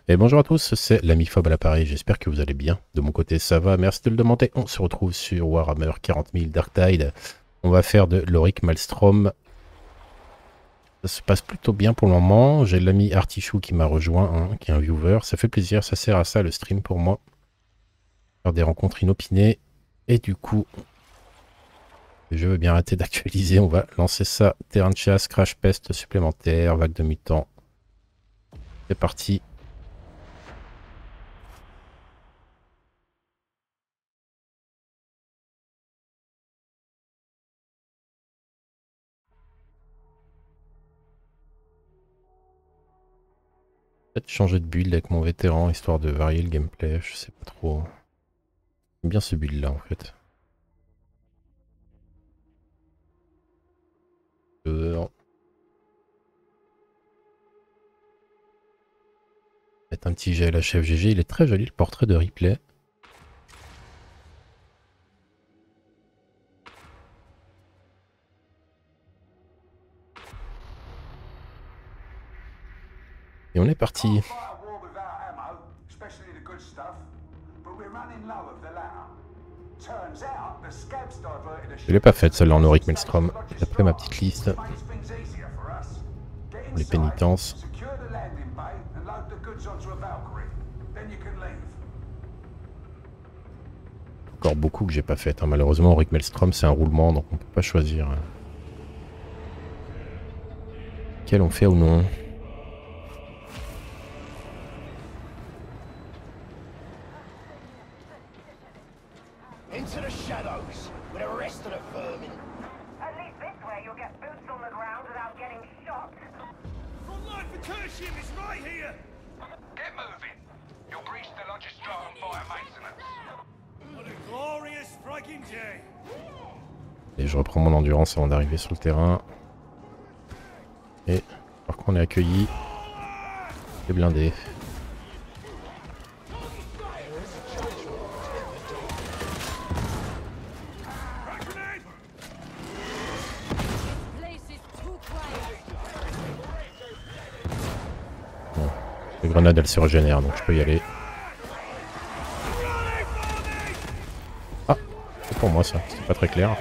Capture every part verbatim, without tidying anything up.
Et bonjour à tous, c'est l'Amiphobe à l'appareil, j'espère que vous allez bien. De mon côté ça va, merci de le demander. On se retrouve sur Warhammer quarante mille Darktide. On va faire de Lorik Maelstrom. Ça se passe plutôt bien pour le moment. J'ai l'ami Artichou qui m'a rejoint, hein, qui est un viewer. Ça fait plaisir, ça sert à ça le stream pour moi. Faire des rencontres inopinées. Et du coup, je veux bien arrêter d'actualiser. On va lancer ça. Terrain de chasse, crash pest supplémentaire, vague de mutants. C'est parti. Peut-être changer de build avec mon vétéran, histoire de varier le gameplay, je sais pas trop. J'aime bien ce build là en fait. Euh... Mettre un petit G L H F G G, il est très joli le portrait de Ripley. Et on est parti. Je l'ai pas faite celle-là en Lorik Maelstrom, d'après ma petite liste. Les pénitences. Encore beaucoup que j'ai pas fait. Hein. Malheureusement, Lorik Maelstrom c'est un roulement, donc on peut pas choisir. Hein. Quel on fait ou non. Et je reprends mon endurance avant d'arriver sur le terrain. Et par contre on est accueilli. C'est blindé. Bon, les grenades elles se régénèrent donc je peux y aller. Ah, c'est pour moi ça, c'est pas très clair.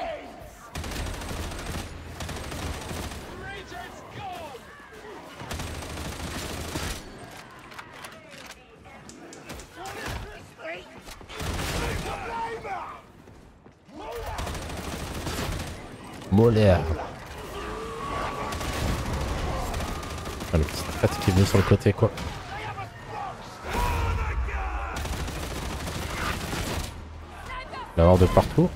Molaire. Ah, le petit tête qui est venu sur le côté quoi. La horde de partout.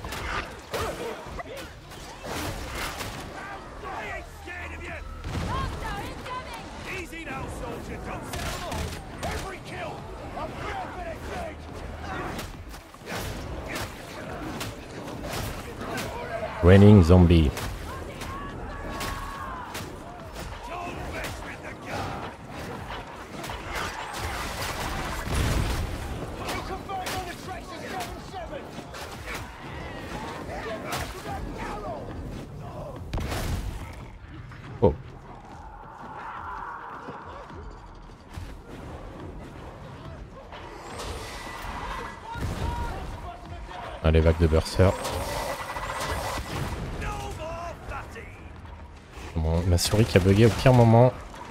Raining zombie. Oh. Allez, vague de berser. Bon, ma souris qui a bugué au pire moment.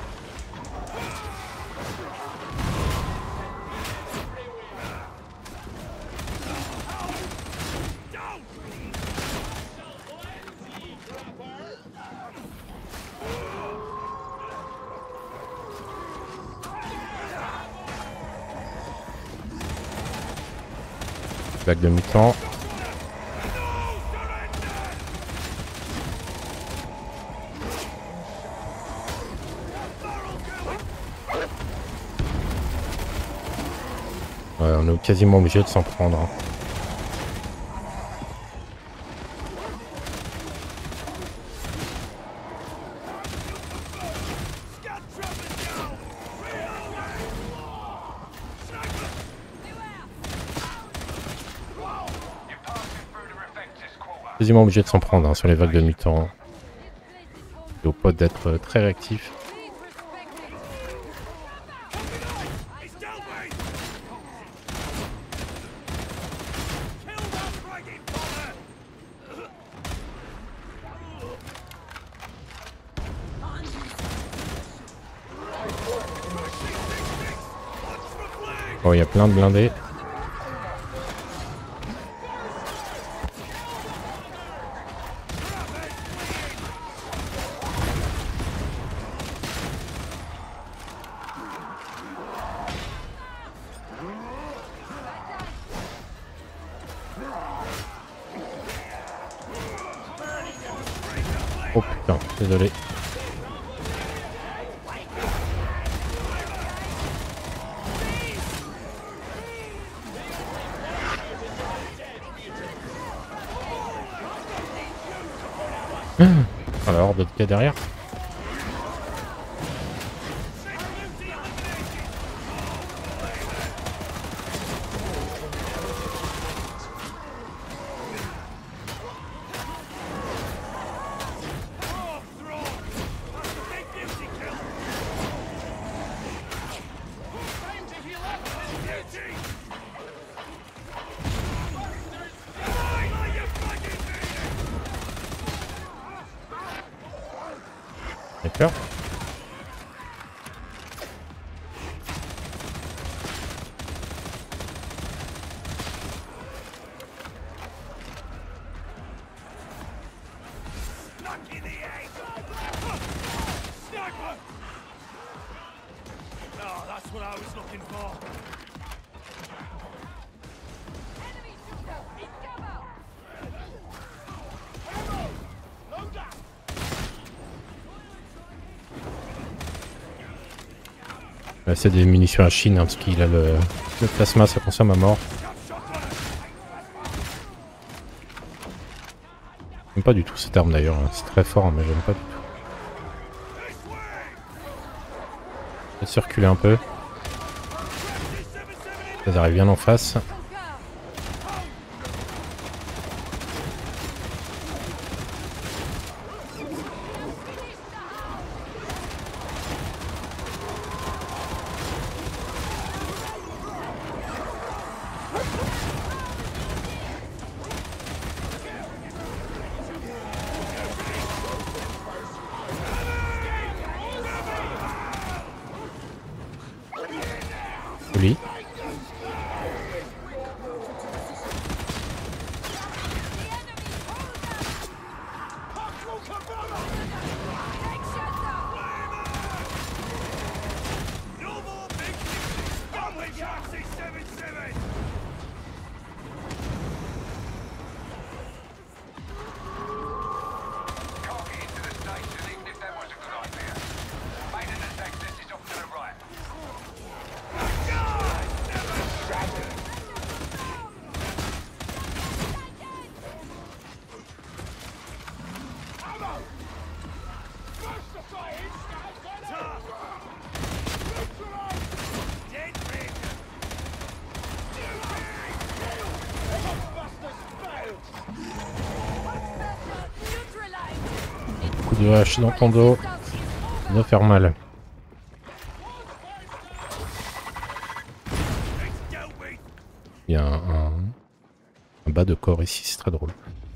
Vague de mutants. Ouais, on est quasiment obligé de s'en prendre. Hein. Quasiment obligé de s'en prendre hein, sur les vagues de mutants. Et au pot d'être très réactif. Oh, il y a plein de blindés. Oh putain, désolé. Alors, d'autres cas derrière. D'accord. Là, c'est des munitions à Chine, hein, parce qu'il a le, le plasma, ça consomme à mort. J'aime pas du tout cette arme d'ailleurs, hein. C'est très fort, mais j'aime pas du tout. Je vais circuler un peu. Ça arrive bien en face. Joli. Coup de hache dans ton dos, ça doit faire mal. Il y a un, un, un bas de corps ici, c'est très drôle.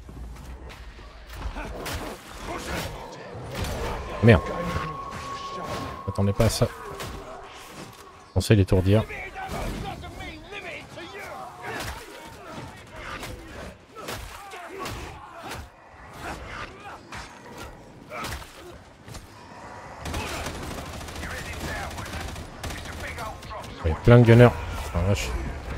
Merde. Attendez pas à ça. Pensez l'étourdir. Il y a plein de gunners. Oh, vache.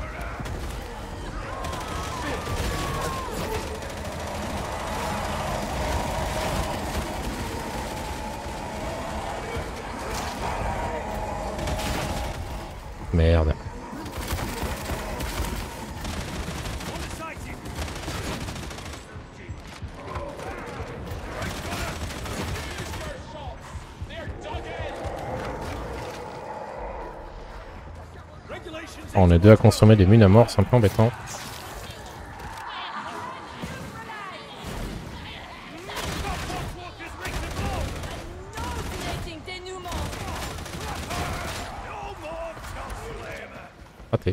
Merde. Oh, on est deux à consommer des mines à mort, c'est un peu embêtant. Raté.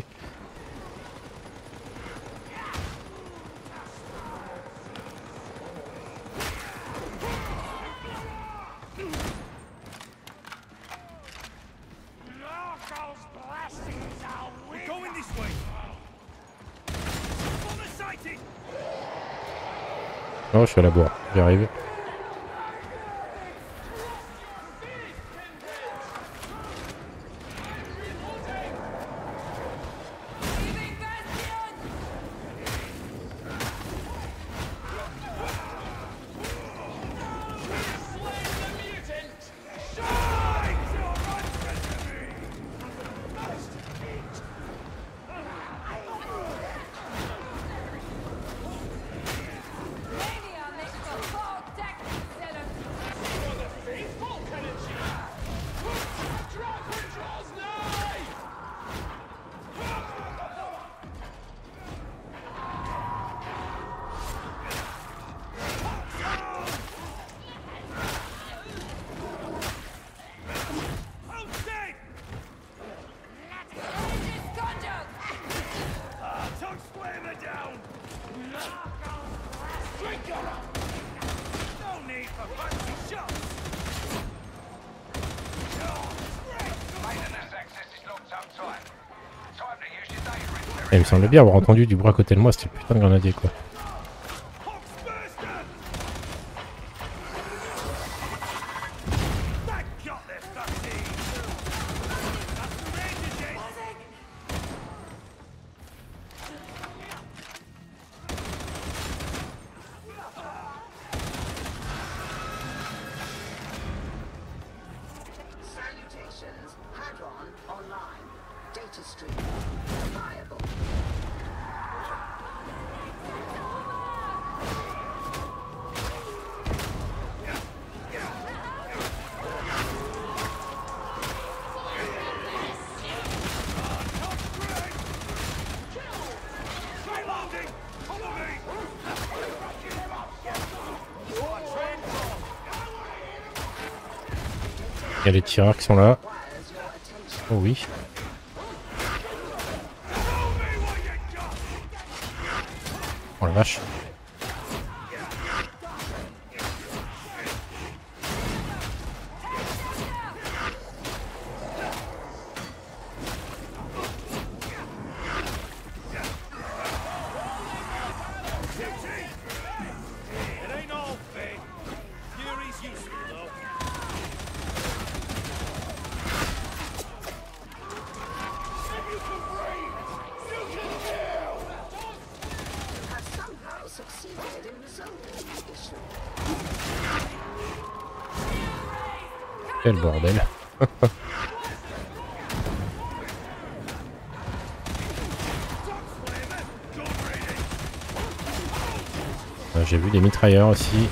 Oh, je suis à la bourre, j'y arrive. Et il me semblait bien avoir entendu du bruit à côté de moi, c'était le putain de grenadier quoi. Il y a les tireurs qui sont là. Oh oui. Oh la vache. Quel bordel. J'ai vu des mitrailleurs aussi.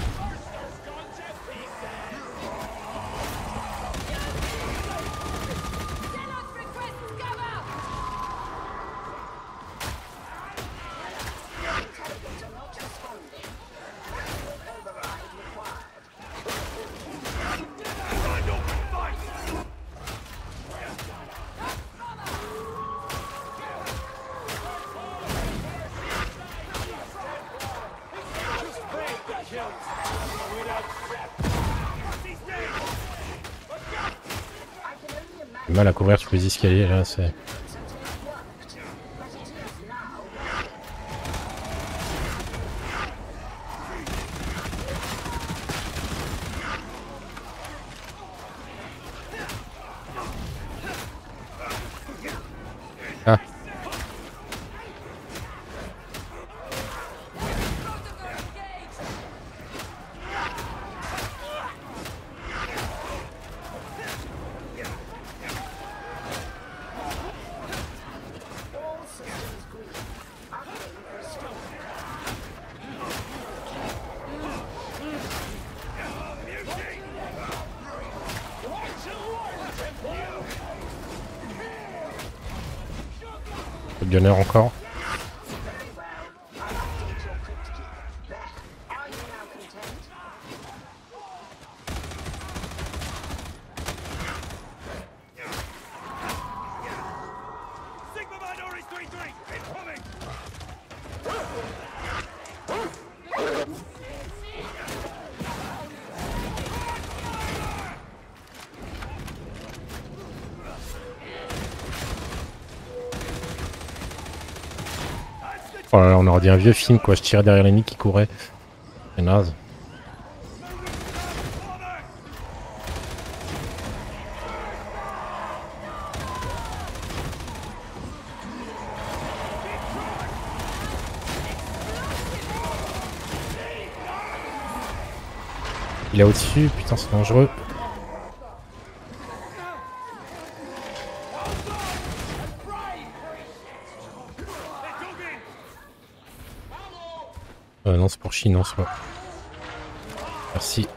J'ai mal à couvrir tous les escaliers là, c'est... Ah. Gunner encore. Oh là là, on aurait dit un vieux film quoi, je tirais derrière l'ennemi qui courait. C'est naze. Il est au-dessus, putain c'est dangereux. Euh, non c'est pour Chine, non c'est pas. Merci.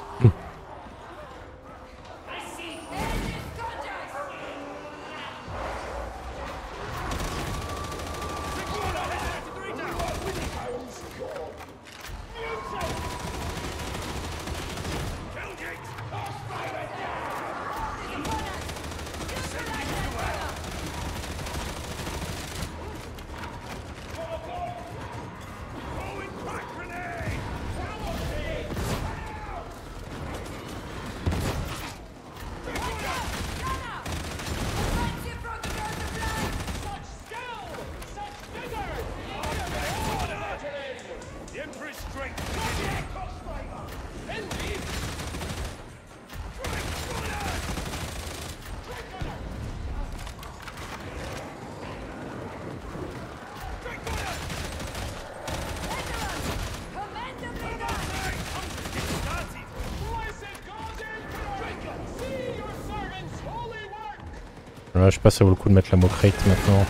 Là, je sais pas si ça vaut le coup de mettre la mock rate maintenant.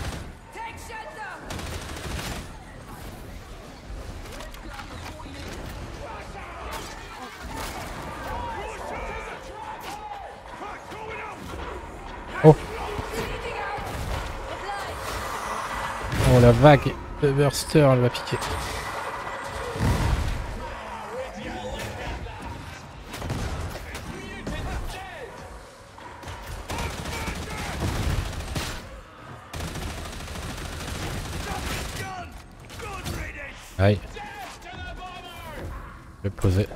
Oh. Oh la vague de Burster, elle va piquer. Aïe. Je vais poser.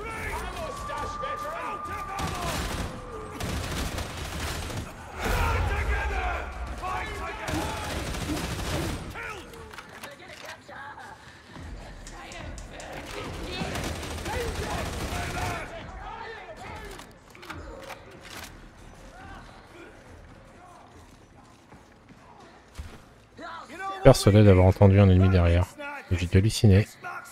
Persuadé d'avoir entendu un ennemi derrière. J'ai dû halluciner.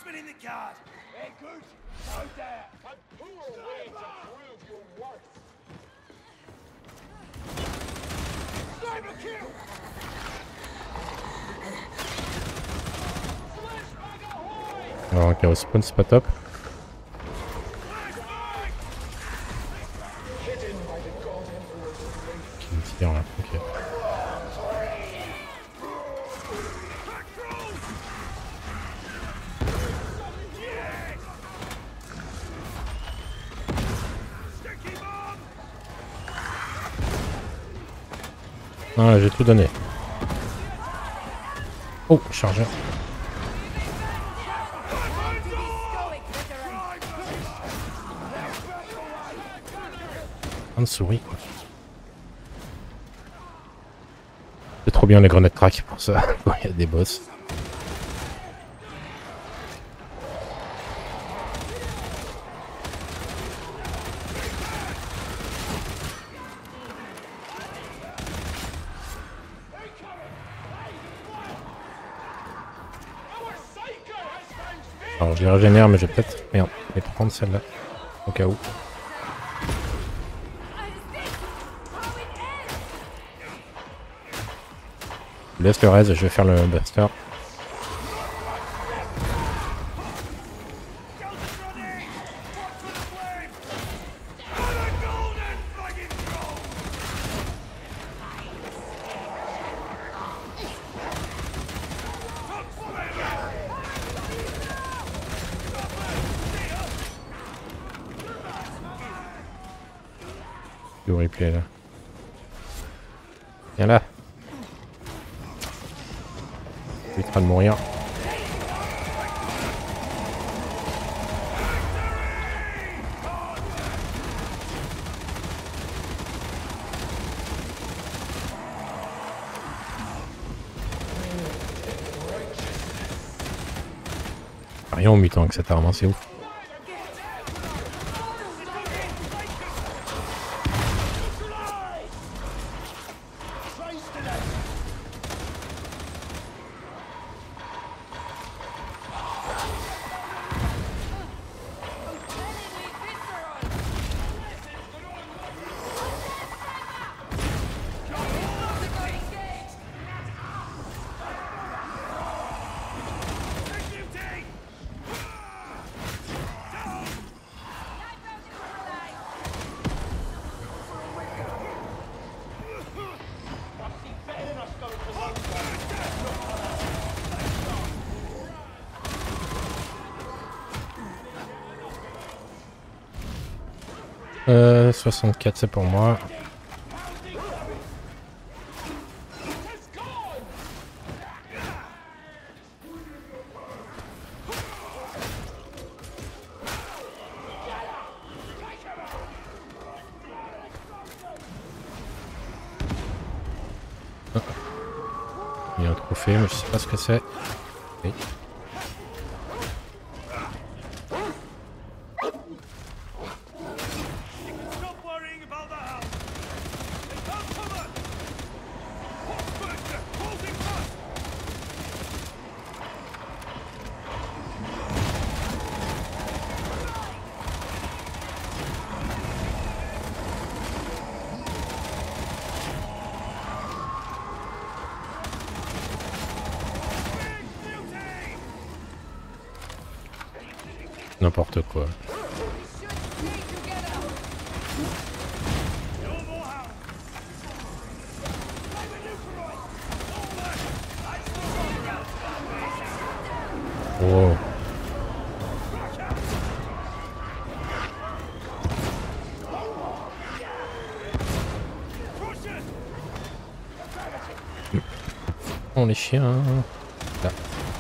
Alors un chaos spawn c'est pas top. Qui me tire là, ok. Ah j'ai tout donné. Oh chargeur. Un souris quoi. C'est trop bien les grenades crack pour ça quand il y a des boss. Alors je les régénère mais je vais peut-être merde, les prendre celle-là au cas où. Je laisse le raise, je vais faire le buster. Le replay là. Viens là. Il est en train de mourir. rien aux mutants avec cette arme, hein, c'est ouf. Euh, soixante-quatre c'est pour moi. Ah. Il y a un trophée mais je sais pas ce que c'est. Oui. N'importe quoi. Oh. Oh les chiens. Là.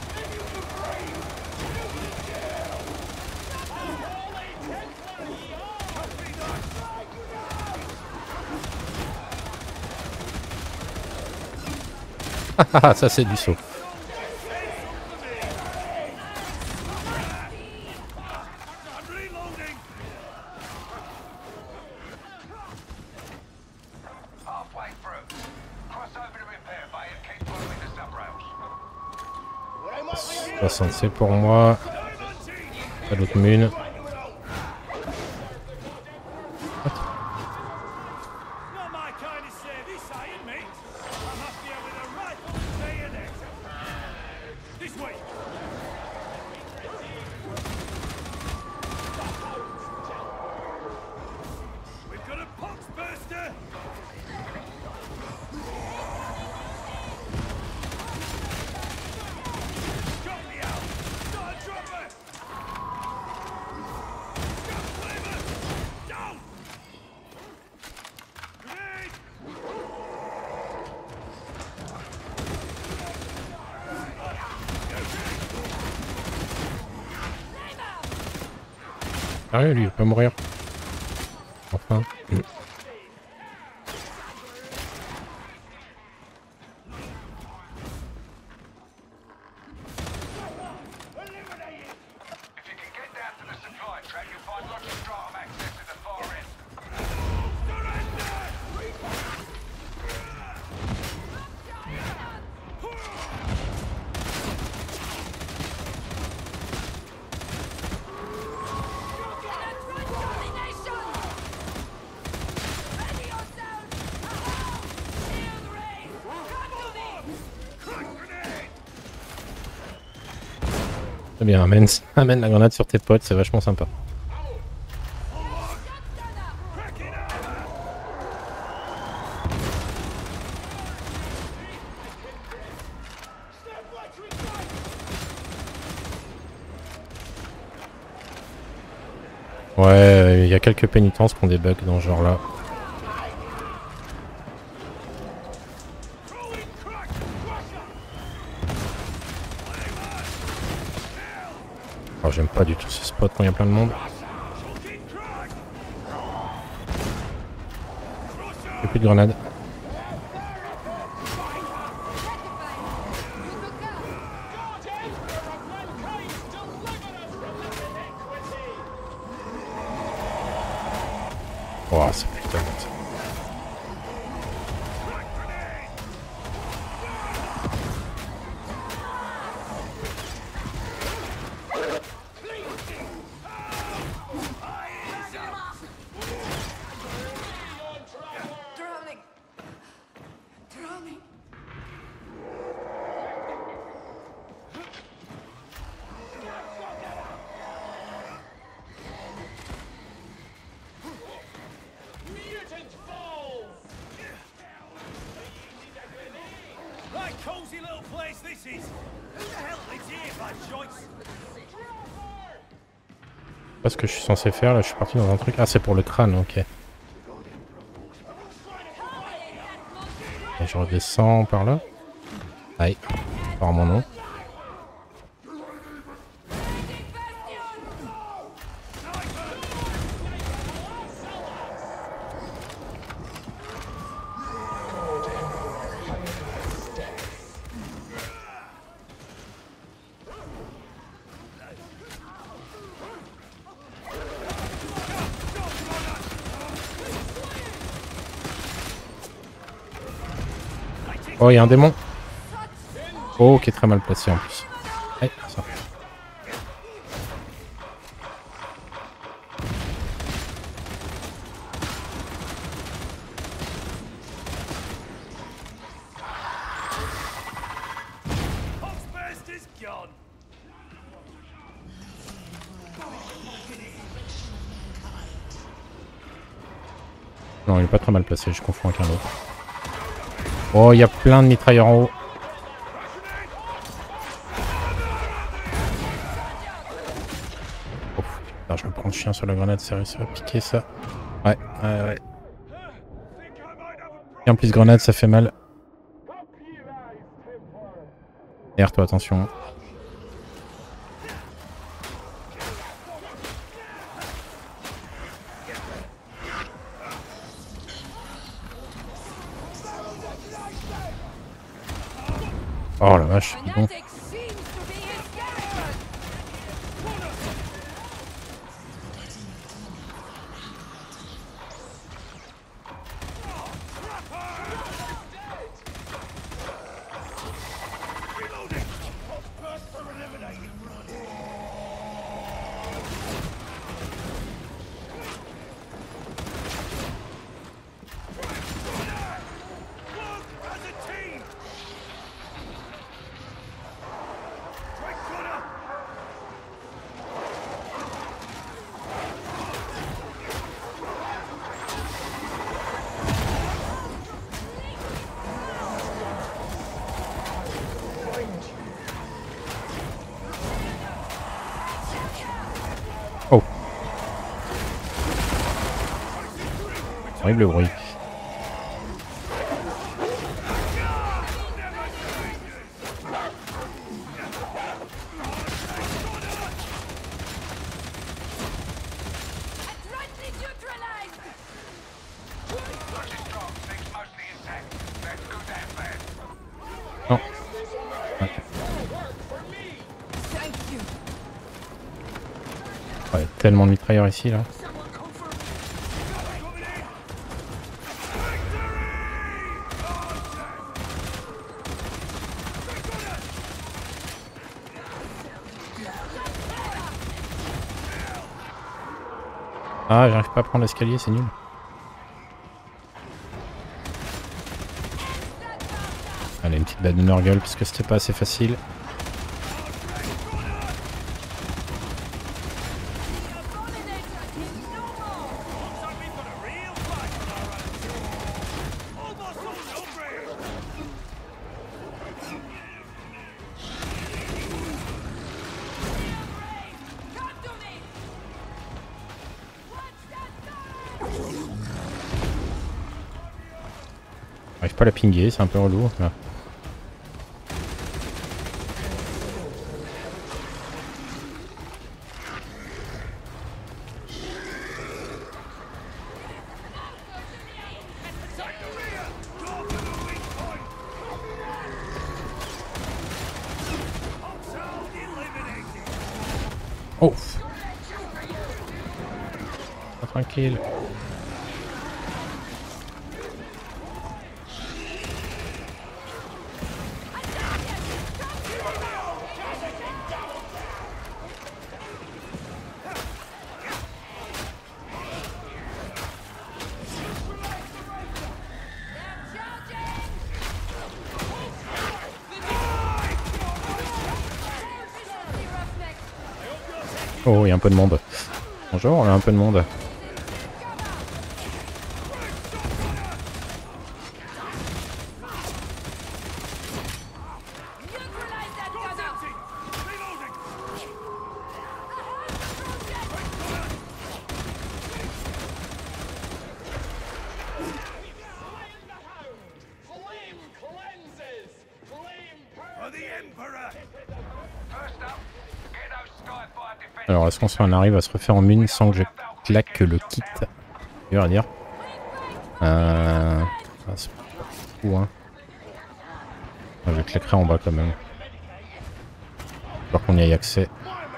Ça c'est du saut. soixante c'est pour moi. Pas d'autre mune. Sérieux, lui, il va pas mourir. Enfin. Mm. Très bien, amène, amène la grenade sur tes potes, c'est vachement sympa. Ouais, il y a quelques pénitences qui ont des bugs dans ce genre là. Oh, j'aime pas du tout ce spot quand il y a plein de monde. J'ai plus de grenades. Oh, c'est putain de ça. Pas ce que je suis censé faire là, je suis parti dans un truc. Ah, c'est pour le crâne, ok. Et je redescends par là. Aïe, par mon nom. Oh, il y a un démon. Oh, qui est très mal placé en plus. Aïe, ça. Non, il est pas très mal placé, je confonds avec un autre. Oh, il y a plein de mitrailleurs en haut. Oh, putain, je me prends le chien sur la grenade, sérieux, ça va piquer ça. Ouais, ouais, ouais. Et en plus, grenade, ça fait mal. R, toi, attention. Oh la vache, c'est bon. Oh. Horrible bruit. Non. Ouais. Ouais, tellement de mitrailleurs ici là. Ah, j'arrive pas à prendre l'escalier, c'est nul. Allez, une petite batte de Nurgle parce que c'était pas assez facile. J'arrive pas à la pinguer, c'est un peu relou. Là. Oh, pas tranquille. Oh, il y a un peu de monde. Bonjour, il y a un peu de monde. Alors, est-ce qu'on arrive à se refaire en mine sans que je claque le kit? Dur à dire. Euh... Ah, c'est pas fou, hein. Ah, je claquerai en bas quand même. J'espère qu'on y ait accès.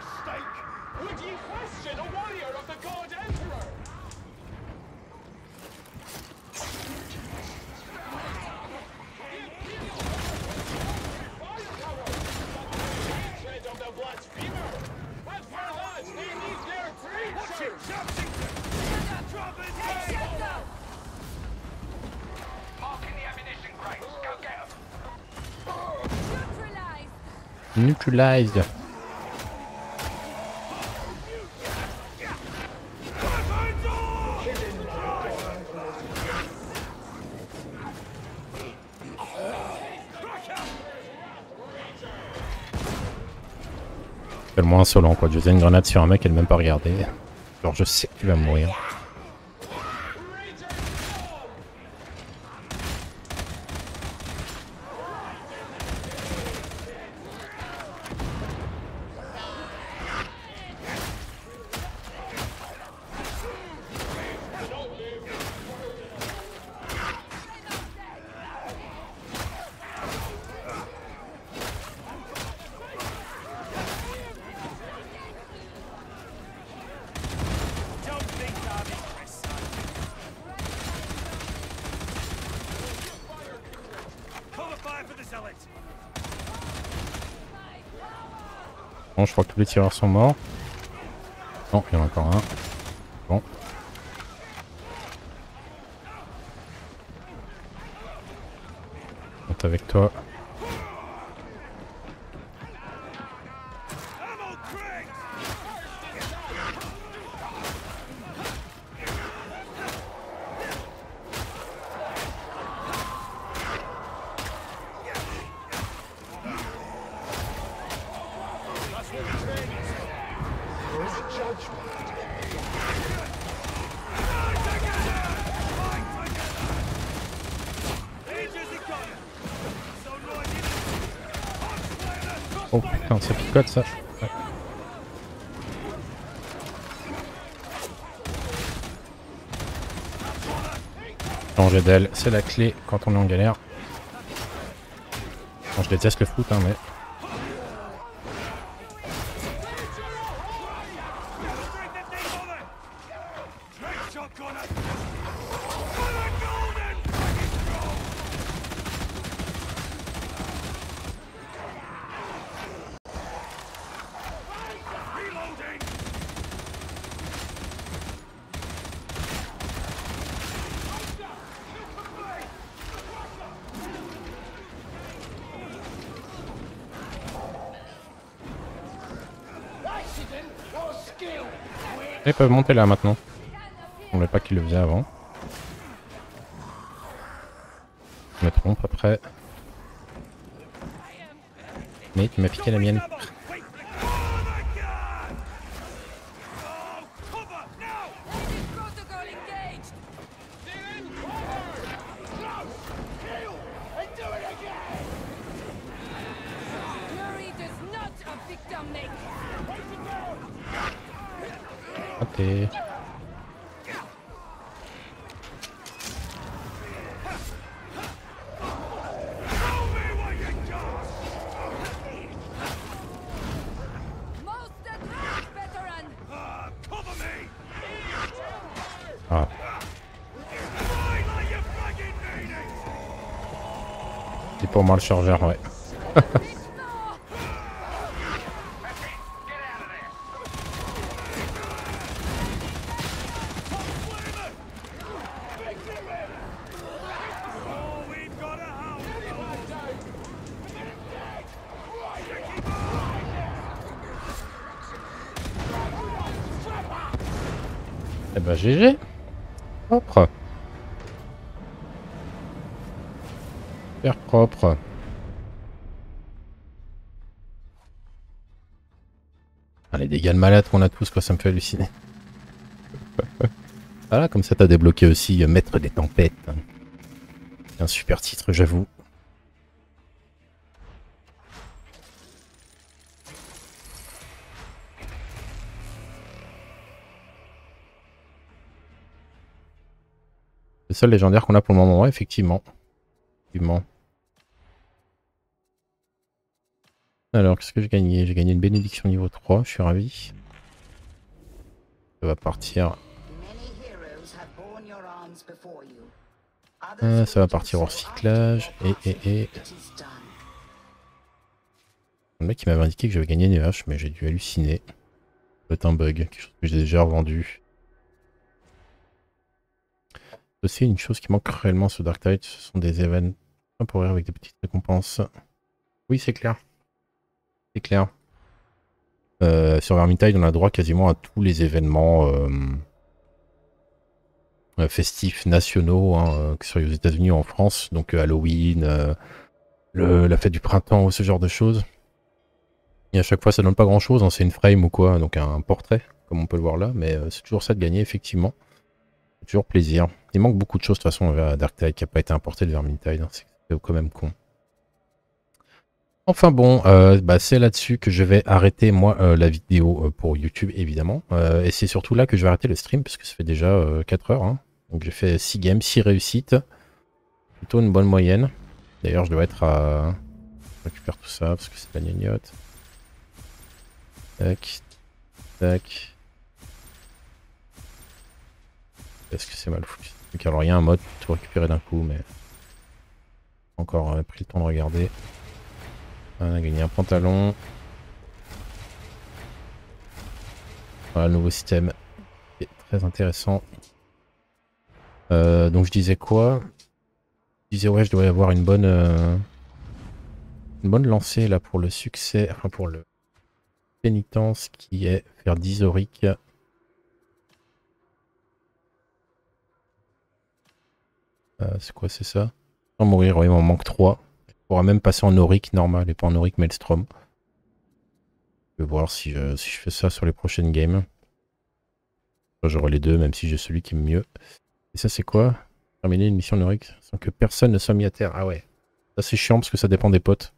Neutralized. Tellement insolent quoi, de jeter une grenade sur un mec et de même pas regarder. Genre je sais que tu vas mourir. Bon, je crois que tous les tireurs sont morts. Non, il y en a encore un. Bon. Monte avec toi. Oh putain, ça picote ça. Ouais. Changer d'aile, c'est la clé quand on est en galère. Bon, je déteste le foot, hein, mais... Ils peuvent monter là maintenant. On ne savait pas qu'ils le faisaient avant. Je me trompe après. Mais tu m'as piqué la mienne. Raté. Ah. C'est pour moi le chargeur, ouais. Eh ben G G. Propre. Super propre. Ah, les dégâts de malade qu'on a tous, quoi, ça me fait halluciner. Voilà, comme ça t'as débloqué aussi euh, Maître des Tempêtes. C'est un super titre, j'avoue. Le seul légendaire qu'on a pour le moment, effectivement. Effectivement. Alors, qu'est-ce que j'ai gagné? J'ai gagné une bénédiction niveau trois, je suis ravi. Ça va partir. Euh, ça va partir au recyclage. Et, et, et. Le mec qui m'avait indiqué que j'avais gagné une hache, mais j'ai dû halluciner. C'est un bug, quelque chose que j'ai déjà revendu. Aussi, une chose qui manque réellement sur Dark Tide, ce sont des événements temporaires avec des petites récompenses. Oui, c'est clair. C'est clair. Euh, sur Vermintide, on a droit quasiment à tous les événements euh, euh, festifs nationaux, hein, euh, que ce soit aux États-Unis ou en France. Donc euh, Halloween, euh, le, la fête du printemps ou ce genre de choses. Et à chaque fois, ça donne pas grand-chose, hein, c'est une frame ou quoi, donc un portrait, comme on peut le voir là. Mais euh, c'est toujours ça de gagner, effectivement. C'est toujours plaisir. Il manque beaucoup de choses, de toute façon, à Dark Tide qui n'a pas été importé de Vermintide. Hein, c'est quand même con. Enfin bon, euh, bah c'est là-dessus que je vais arrêter moi euh, la vidéo euh, pour YouTube évidemment. Euh, et c'est surtout là que je vais arrêter le stream parce que ça fait déjà euh, quatre heures. Hein. Donc j'ai fait six games, six réussites. Plutôt une bonne moyenne. D'ailleurs je dois être à... Je récupère tout ça parce que c'est la gnognotte. Tac. Tac. Est-ce que c'est mal foutu? Donc alors il y a un mode pour tout récupérer d'un coup mais... Encore euh, pris le temps de regarder. On a gagné un pantalon. Voilà le nouveau système. C'est très intéressant. Euh, donc je disais quoi? Je disais ouais je dois avoir une bonne euh, une bonne lancée là pour le succès, enfin pour le pénitence qui est faire dix auriques. Euh, c'est quoi c'est ça? Sans mourir, oui, il m'en manque trois. Je pourrais même passer en aurique normal et pas en aurique maelstrom. Je vais voir si je, si je fais ça sur les prochaines games. J'aurai les deux même si j'ai celui qui est mieux. Et ça c'est quoi? Terminer une mission aurique sans que personne ne soit mis à terre. Ah ouais. Ça c'est chiant parce que ça dépend des potes.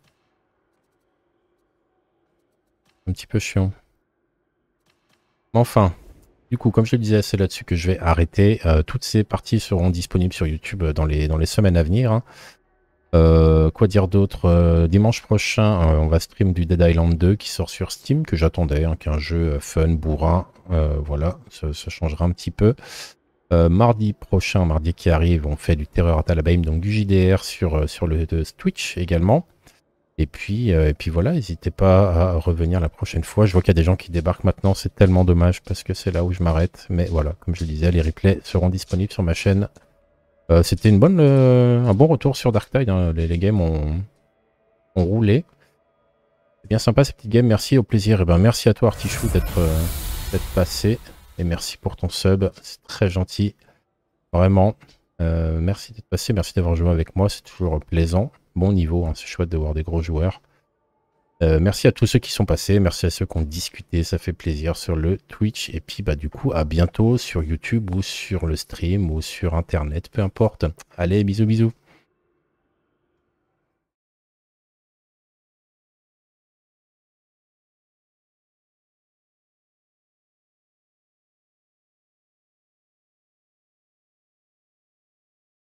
Un petit peu chiant. Mais enfin, du coup, comme je le disais, c'est là-dessus que je vais arrêter. Euh, toutes ces parties seront disponibles sur YouTube dans les, dans les semaines à venir. Hein. Euh, quoi dire d'autre? euh, Dimanche prochain, euh, on va stream du Dead Island deux qui sort sur Steam, que j'attendais, hein, qui est un jeu fun, bourrin. Euh, voilà, ça, ça changera un petit peu. Euh, mardi prochain, mardi qui arrive, on fait du Terror at Alabama, donc du J D R sur, sur le Twitch également. Et puis, euh, et puis voilà, n'hésitez pas à revenir la prochaine fois. Je vois qu'il y a des gens qui débarquent maintenant, c'est tellement dommage parce que c'est là où je m'arrête. Mais voilà, comme je le disais, les replays seront disponibles sur ma chaîne. Euh, C'était une bonne, euh, un bon retour sur Dark Tide, hein. les, les games ont, ont roulé. C'est bien sympa ces petites games, merci, au plaisir. Et ben merci à toi Artichou d'être euh, d'être passé. Et merci pour ton sub, c'est très gentil. Vraiment. Euh, merci d'être passé, merci d'avoir joué avec moi, c'est toujours plaisant. Bon niveau, hein, c'est chouette de voir des gros joueurs. Euh, merci à tous ceux qui sont passés, merci à ceux qui ont discuté, ça fait plaisir sur le Twitch. Et puis bah du coup à bientôt sur YouTube ou sur le stream ou sur internet, peu importe. Allez, bisous bisous.